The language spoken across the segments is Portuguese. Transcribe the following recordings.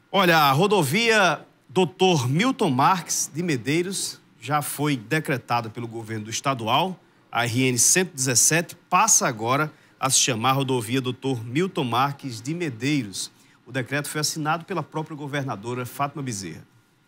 Olha, a rodovia Dr. Milton Marques de Medeiros já foi decretada pelo governo estadual. A RN 117 passa agora a se chamar rodovia Dr. Milton Marques de Medeiros. O decreto foi assinado pela própria governadora Fátima Bezerra.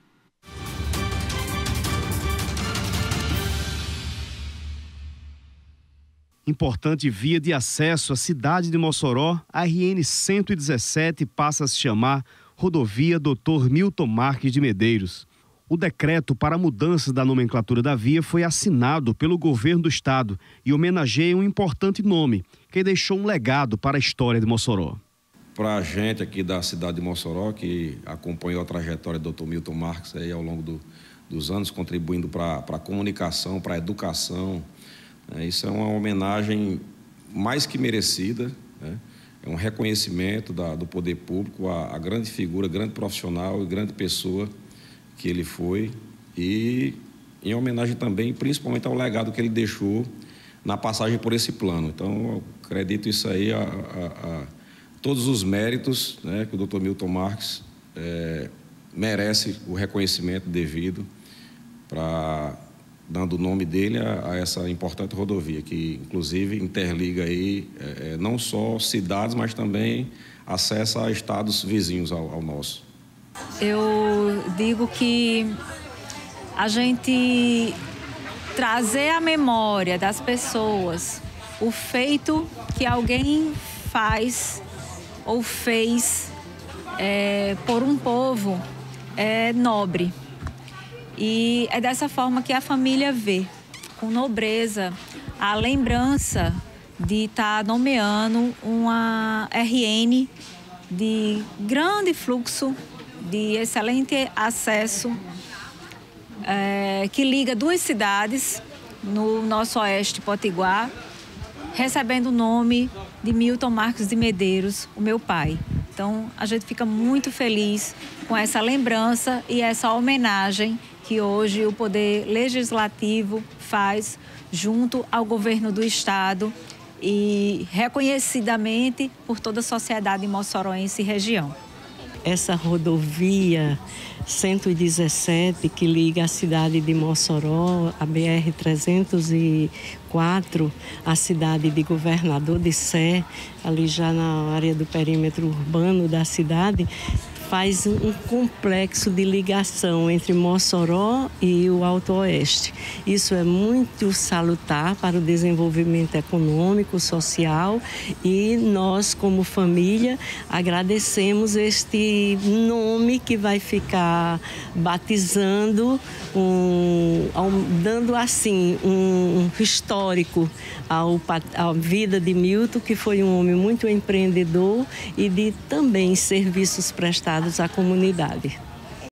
Importante via de acesso à cidade de Mossoró, a RN 117 passa a se chamar rodovia Dr. Milton Marques de Medeiros. O decreto para a mudança da nomenclatura da via foi assinado pelo governo do estado e homenageia um importante nome, que deixou um legado para a história de Mossoró. Para a gente aqui da cidade de Mossoró, que acompanhou a trajetória do Dr. Milton Marques aí ao longo dos anos, contribuindo para a comunicação, para a educação, isso é uma homenagem mais que merecida, né? É um reconhecimento do poder público, a grande figura, grande profissional e grande pessoa que ele foi, e em homenagem também, principalmente ao legado que ele deixou na passagem por esse plano. Então, eu acredito isso aí a todos os méritos, né, que o Dr. Milton Marques merece o reconhecimento devido, dando o nome dele a essa importante rodovia, que inclusive interliga aí não só cidades, mas também acessa a estados vizinhos ao nosso. Eu digo que a gente trazer à memória das pessoas o feito que alguém faz ou fez por um povo é nobre. E é dessa forma que a família vê, com nobreza, a lembrança de estar nomeando uma RN de grande fluxo, de excelente acesso, que liga duas cidades no nosso oeste potiguar, recebendo o nome de Milton Marques de Medeiros, o meu pai. Então, a gente fica muito feliz com essa lembrança e essa homenagem que hoje o Poder Legislativo faz junto ao governo do estado e reconhecidamente por toda a sociedade mossoróense e região. Essa rodovia 117 que liga a cidade de Mossoró, a BR-304, a cidade de Governador de Sé, ali já na área do perímetro urbano da cidade, faz um complexo de ligação entre Mossoró e o Alto Oeste. Isso é muito salutar para o desenvolvimento econômico, social, e nós, como família, agradecemos este nome que vai ficar batizando, dando assim um histórico à vida de Milton, que foi um homem muito empreendedor e de também serviços prestados à comunidade.